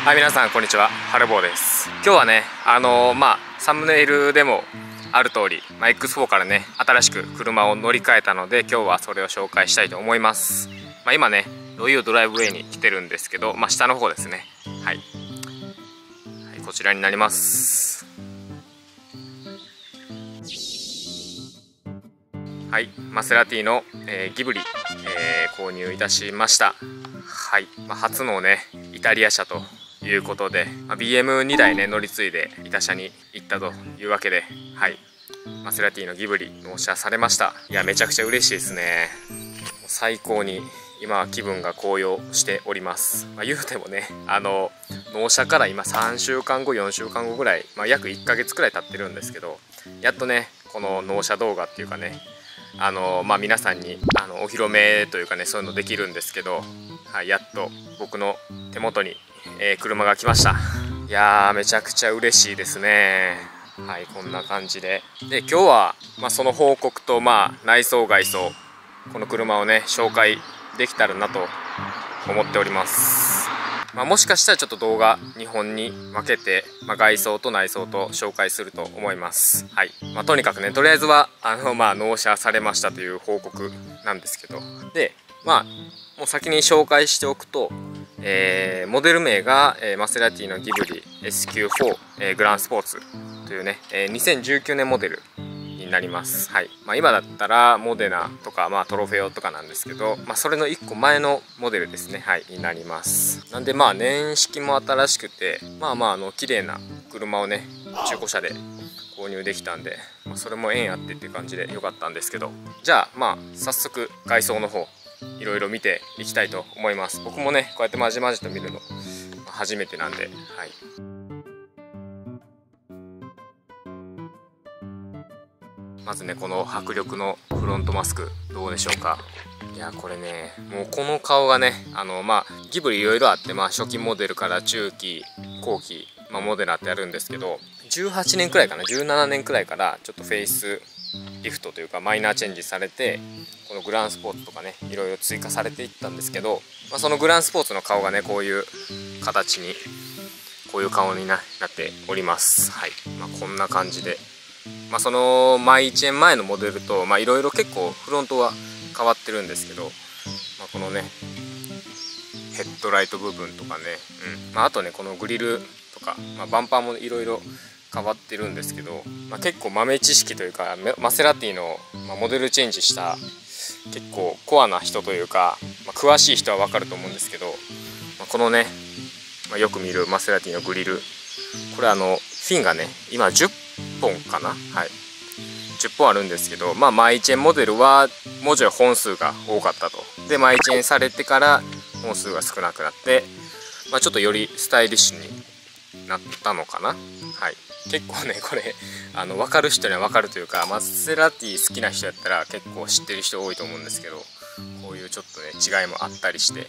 はい、皆さんこんにちは、はるぼうです。今日はね、サムネイルでもある通り、X4 からね、新しく車を乗り換えたので、今日はそれを紹介したいと思います。今ね、ロイオドライブウェイに来てるんですけど、下の方ですね。はい、こちらになります。はい、マセラティの、ギブリ、購入いたしました。はい、初のねイタリア車ということで、BM2 台ね乗り継いでイタ車に行ったというわけで、はい、マセラティのギブリ納車されました。いや、めちゃくちゃ嬉しいですね。最高に今気分が高揚しております。言うてもね、納車から今3週間後4週間後ぐらい、約1ヶ月くらい経ってるんですけど、やっとねこの納車動画っていうかね、皆さんにお披露目というかね、そういうのできるんですけど、はい、やっと僕の手元に、車が来ました。いやー、めちゃくちゃ嬉しいですね。はい、こんな感じで今日は、その報告と、内装外装、この車をね紹介できたらなと思っております。もしかしたらちょっと動画2本に分けて、外装と内装と紹介すると思います。はい、とにかくね、とりあえずは納車されましたという報告なんですけど、でもう先に紹介しておくと、モデル名が、マセラティのギブリ SQ4、グランスポーツというね、2019年モデルになります。はい、今だったらモデナとか、トロフェオとかなんですけど、それの1個前のモデルですね。はい、になります。なんで年式も新しくて、綺麗な車をね中古車で購入できたんで、それも縁あってっていう感じで良かったんですけど、じゃあ早速外装の方いろいろ見ていきたいと思います。僕もねこうやってまじまじと見るの初めてなんで、はい。まずね、この迫力のフロントマスクどうでしょうか。いや、これね、もうこの顔がね、ギブリいろいろあって、初期モデルから中期後期、モデラってあるんですけど、18年くらいかな、17年くらいからちょっとフェイスリフトというかマイナーチェンジされて、このグランスポーツとかねいろいろ追加されていったんですけど、そのグランスポーツの顔がねこういう形に、こういう顔になっております。はい、こんな感じで、そのマイチェン前のモデルといろいろ結構フロントは変わってるんですけど、このねヘッドライト部分とかね、あとねこのグリルとか、バンパーもいろいろ変わってるんですけど、結構豆知識というか、マセラティの、モデルチェンジした結構コアな人というか、詳しい人は分かると思うんですけど、このね、よく見るマセラティのグリル、これフィンがね今10本かな、はい、10本あるんですけど、マイチェンモデルはもうちょい本数が多かったと。でマイチェンされてから本数が少なくなって、ちょっとよりスタイリッシュになったのかな。はい、結構ねこれ分かる人には分かるというか、マセラティ好きな人やったら結構知ってる人多いと思うんですけど、こういうちょっとね違いもあったりして、はい、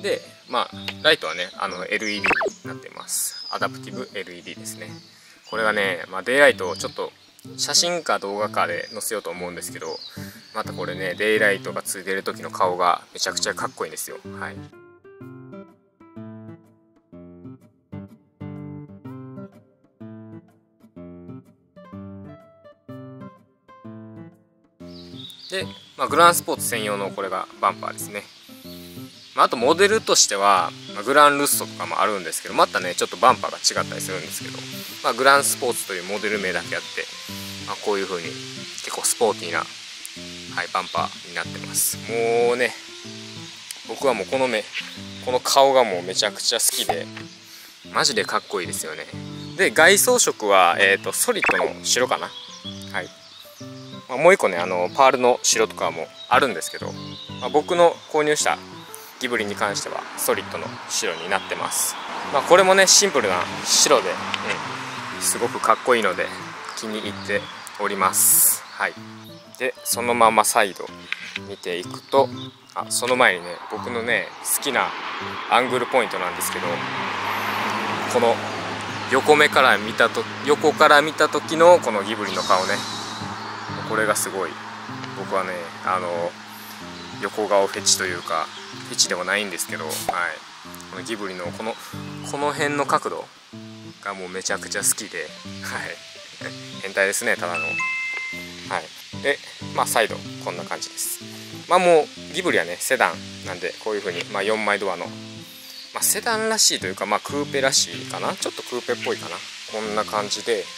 でライトはねLED になってます。アダプティブ LED ですね。これがね、デイライトをちょっと写真か動画かで載せようと思うんですけど、またこれねデイライトがついてる時の顔がめちゃくちゃかっこいいんですよ。はい、で、グランスポーツ専用のこれがバンパーですね。あとモデルとしては、グランルッソとかもあるんですけど、またねちょっとバンパーが違ったりするんですけど、グランスポーツというモデル名だけあって、こういう風に結構スポーティーな、はい、バンパーになってます。もうね僕はもうこの顔がもうめちゃくちゃ好きで、マジでかっこいいですよね。で外装色は、ソリッドの白かな。はい、もう一個ねパールの白とかもあるんですけど、僕の購入したギブリに関してはソリッドの白になってます。これもねシンプルな白で、すごくかっこいいので気に入っております。はい、でそのままサイド見ていくと、その前にね僕のね好きなアングルポイントなんですけど、この横から見た時のこのギブリの顔ね、これがすごい僕はね横顔フェチというか、フェチではないんですけど、はい、このギブリのここの辺の角度がもうめちゃくちゃ好きで、はい、変態ですね、ただの。はい、でまあサイドこんな感じです。まあもうギブリはねセダンなんで、こういう風にまあ4枚ドアの、まあ、セダンらしいというか、まあクーペらしいかな、ちょっとクーペっぽいかな、こんな感じで、はい、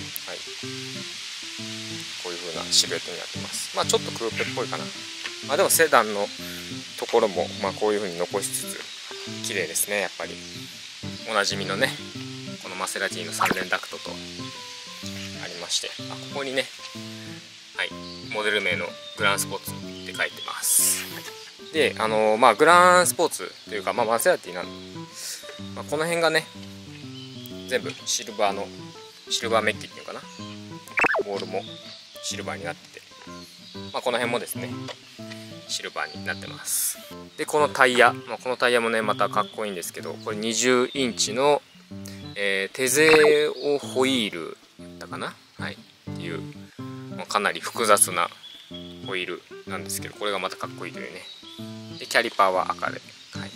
こういう風なシルエットになってます。まあちょっとクーペっぽいかな。まあでもセダンのところもまあこういう風に残しつつ綺麗ですね。やっぱりおなじみのねこのマセラティの3連ダクトとありまして、ここにね、はい、モデル名のグランスポーツって書いてます。でまあグランスポーツというか、まあ、マセラティなんで、まあ、この辺がね全部シルバーメッキっていうかな、ボールもシルバーになってて、まあ、この辺もですねシルバーになってます。でこのタイヤ、まあ、このタイヤもねまたかっこいいんですけど、これ20インチの、テゼオホイールだかな、はい、っていう、まあ、かなり複雑なホイールなんですけど、これがまたかっこいいというね。でキャリパーは赤で、はい、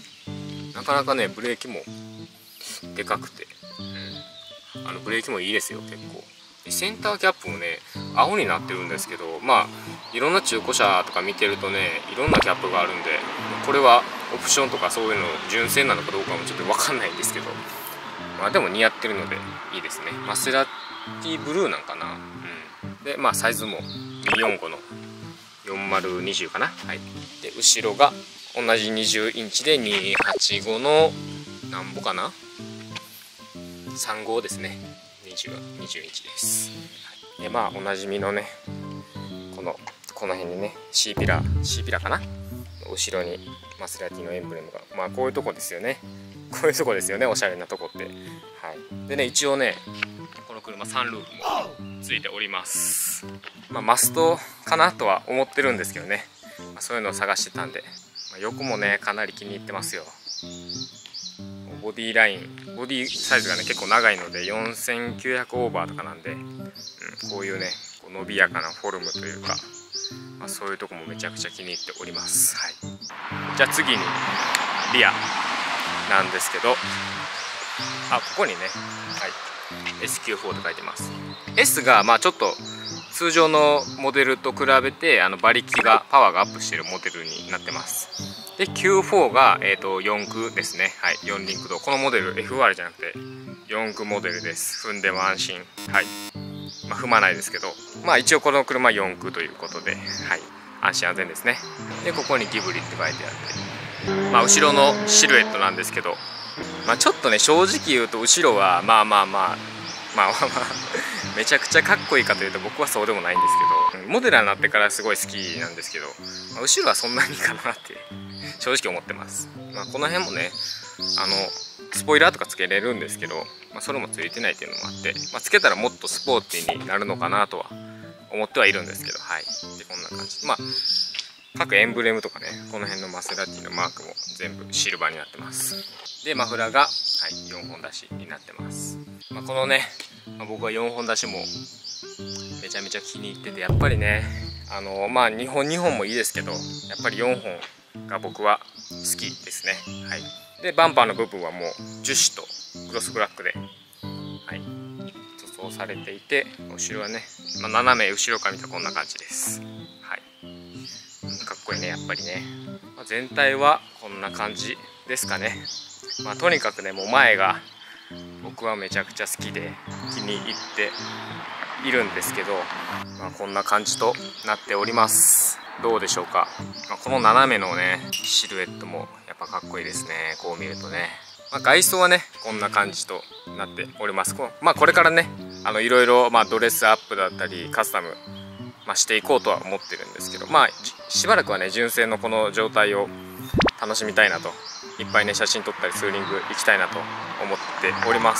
なかなかねブレーキもでかくて、ブレーキもいいですよ結構。でセンターキャップもね青になってるんですけど、まあいろんな中古車とか見てるとねいろんなキャップがあるんで、これはオプションとかそういうの純正なのかどうかもちょっと分かんないんですけど、まあでも似合ってるのでいいですね。マセラティブルーなんかな、でまあサイズも245の4020かな、はい、で後ろが同じ20インチで285のなんぼかな、35ですね、20インチです。でまあおなじみのねこの辺にね C ピラかな、後ろにマセラティのエンブレムが、まあこういうとこですよね、こういうとこですよね、おしゃれなとこって。はい、でね一応ねこの車サンルーフもついております。まあ、マストかなとは思ってるんですけどね、まあ、そういうのを探してたんで、まあ、横もねかなり気に入ってますよ。ボディライン、ボディサイズがね結構長いので4900オーバーとかなんで、こういうねこう伸びやかなフォルムというか、まあ、そういうとこもめちゃくちゃ気に入っております。はい、じゃあ次にリアなんですけど、ここにね、はい、SQ4 と書いてます。 S がまあちょっと通常のモデルと比べて馬力がパワーがアップしているモデルになってます。で Q4 が、4駆ですね、はい、4輪駆動。このモデル FR じゃなくて4駆モデルです。踏んでも安心、はい、まあ、踏まないですけど、まあ一応この車4駆ということで、はい、安心安全ですね。でここにギブリって書いてあって、まあ、後ろのシルエットなんですけど、まあ、ちょっとね正直言うと後ろはまあめちゃくちゃかっこいいかというと僕はそうでもないんですけど、モデラーになってからすごい好きなんですけど、まあ、後ろはそんなにかなって正直思ってます。まあ、この辺もねスポイラーとかつけれるんですけど、まあ、それもついてないっていうのもあって、まあ、つけたらもっとスポーティーになるのかなとは思ってはいるんですけど、はい、でこんな感じ。まあ各エンブレムとかね、この辺のマセラティのマークも全部シルバーになってます。でマフラーが、はい、4本出しになってます。まあ、このね、まあ、僕は4本出しもめちゃめちゃ気に入ってて、やっぱりねまあ2本もいいですけど、やっぱり4本が僕は好きですね。はい、でバンパーの部分はもう樹脂とクロスブラックで、はい、塗装されていて、後ろはね、まあ、斜め後ろから見たらこんな感じです。はい、かっこいいねやっぱりね。まあ、全体はこんな感じですかね。まあ、とにかくねもう前が僕はめちゃくちゃ好きで気に入っているんですけど、まあ、こんな感じとなっております。どうでしょうか。まあ、この斜めのねシルエットもやっぱかっこいいですね、こう見るとね。まあ、外装はねこんな感じとなっております。まあ、これからねいろいろ、まあ、ドレスアップだったりカスタム、まあ、していこうとは思ってるんですけど、まあしばらくはね純正のこの状態を楽しみたいなと、いっぱいね写真撮ったりツーリング行きたいなと思っております。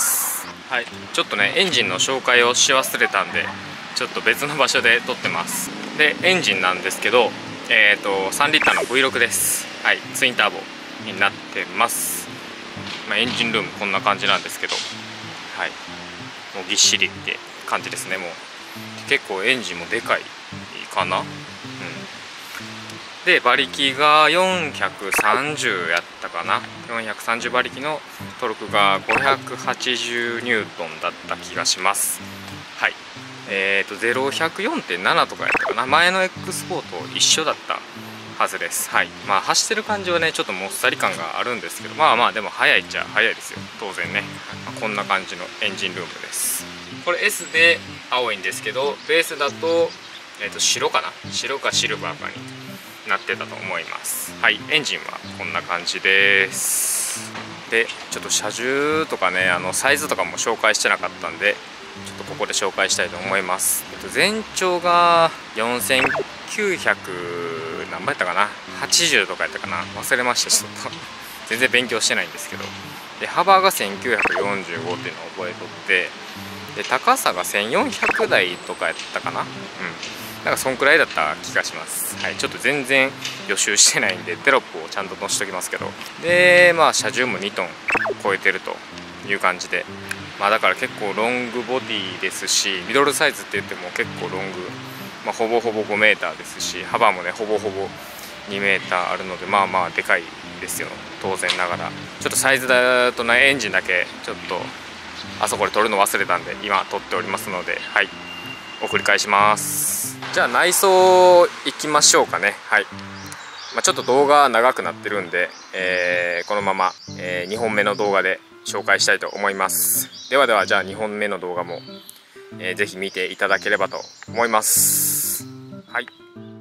はい、ちょっとねエンジンの紹介をし忘れたんでちょっと別の場所で撮ってます。でエンジンなんですけど、3リッターの V6 です。はい、ツインターボになってます。まあ、エンジンルームこんな感じなんですけど、はい、もうぎっしりって感じですね。もう結構エンジンもでかいかな。で馬力が430やったかな、430馬力のトルクが580ニュートンだった気がします。はい、0104.7 とかやったかな。前の X 4と一緒だったはずです。はい、まあ走ってる感じはねちょっともっさり感があるんですけど、まあまあでも速いっちゃ速いですよ、当然ね。まあ、こんな感じのエンジンルームです。これ S で青いんですけど、ベースだと、白かな、白かシルバーかになってたと思います。はい、エンジンはこんな感じです。でちょっと車重とかねサイズとかも紹介してなかったんで、ちょっとここで紹介したいと思います。全長が4900何倍やったかな、80とかやったかな、忘れました。ちょっと全然勉強してないんですけど、で幅が1945っていうのを覚えとって、で高さが1400台とかやったかな。なんかそんくらいだった気がします。はい、ちょっと全然予習してないんでテロップをちゃんと載せときますけど、でまあ車重も2トン超えてるという感じで、まあだから結構ロングボディですし、ミドルサイズって言っても結構ロング、まあ、ほぼほぼ 5m ですし、幅もねほぼほぼ 2m あるので、まあまあでかいですよ、当然ながら。ちょっとサイズだとねエンジンだけちょっとあそこで撮るの忘れたんで今撮っておりますので、はい、送り返します。じゃあ内装行きましょうかね。はい、まあ、ちょっと動画長くなってるんで、このまま、2本目の動画で紹介したいと思います。ではでは、じゃあ2本目の動画も、ぜひ見ていただければと思います。はい。